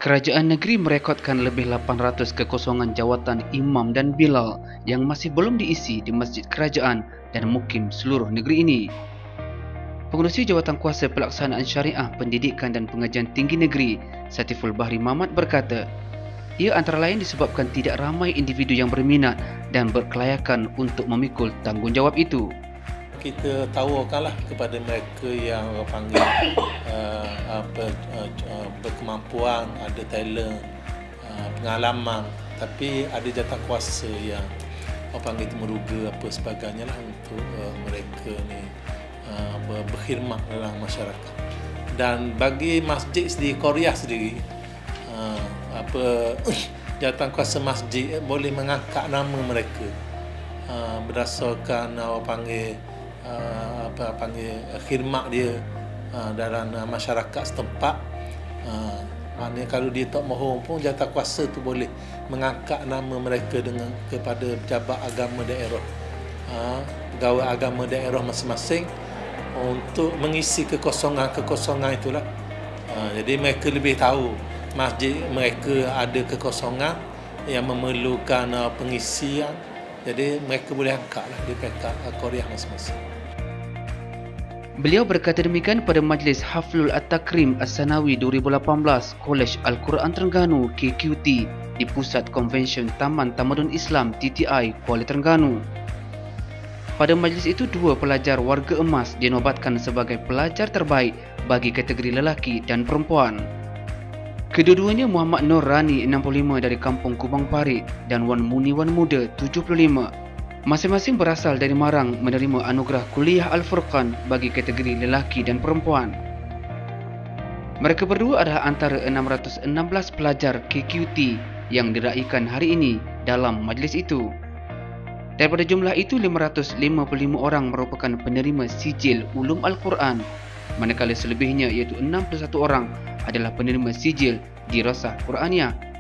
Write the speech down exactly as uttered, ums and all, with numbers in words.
Kerajaan negeri merekodkan lebih lapan ratus kekosongan jawatan imam dan bilal yang masih belum diisi di masjid kerajaan dan mukim seluruh negeri ini. Pengerusi Jawatan Kuasa Pelaksanaan Syariah Pendidikan dan Pengajian Tinggi Negeri, Satiful Bahri Mamat berkata, ia antara lain disebabkan tidak ramai individu yang berminat dan berkelayakan untuk memikul tanggungjawab itu. Kita tawarkanlah kepada mereka yang orang panggil uh, apa, uh, uh, berkemampuan, ada talent, uh, pengalaman, tapi ada jawatankuasa yang orang panggil temuruga apa sebagainya lah untuk uh, mereka ni uh, ber- berkhidmat dalam masyarakat. Dan bagi masjid sendiri, Korea sendiri, uh, apa jawatankuasa masjid boleh mengangkat nama mereka uh, berdasarkan uh, orang panggil Uh, apa panggil uh, khidmat dia uh, dalam uh, masyarakat setempat. Uh, maknanya kalau dia tak mahu pun jawatankuasa tu boleh mengangkat nama mereka dengan kepada pejabat agama daerah, uh, pegawai agama daerah masing-masing untuk mengisi kekosongan-kekosongan itulah. Uh, jadi mereka lebih tahu masjid mereka ada kekosongan yang memerlukan uh, pengisian. Jadi mereka boleh angkatlah di peringkat uh, Korea masing-masing. Beliau berkata demikian pada Majlis Haflul At-Takrim As-Sanawi dua ribu lapan belas Kolej Al-Quran Terengganu K Q T di Pusat Konvensyen Taman Tamadun Islam T T I Kuala Terengganu. Pada majlis itu, dua pelajar warga emas dinobatkan sebagai pelajar terbaik bagi kategori lelaki dan perempuan. Kedua-duanya Muhammad Nur Rani enam puluh lima dari Kampung Kubang Parit dan Wan Muniwan Muda tujuh puluh lima. Masing-masing berasal dari Marang menerima anugerah Kuliah Al-Furqan bagi kategori lelaki dan perempuan. Mereka berdua adalah antara enam ratus enam belas pelajar K Q T yang diraikan hari ini dalam majlis itu. Daripada jumlah itu, lima ratus lima puluh lima orang merupakan penerima sijil ulum Al-Quran, manakala selebihnya iaitu enam puluh satu orang adalah penerima sijil dirasah Qur'aniyah.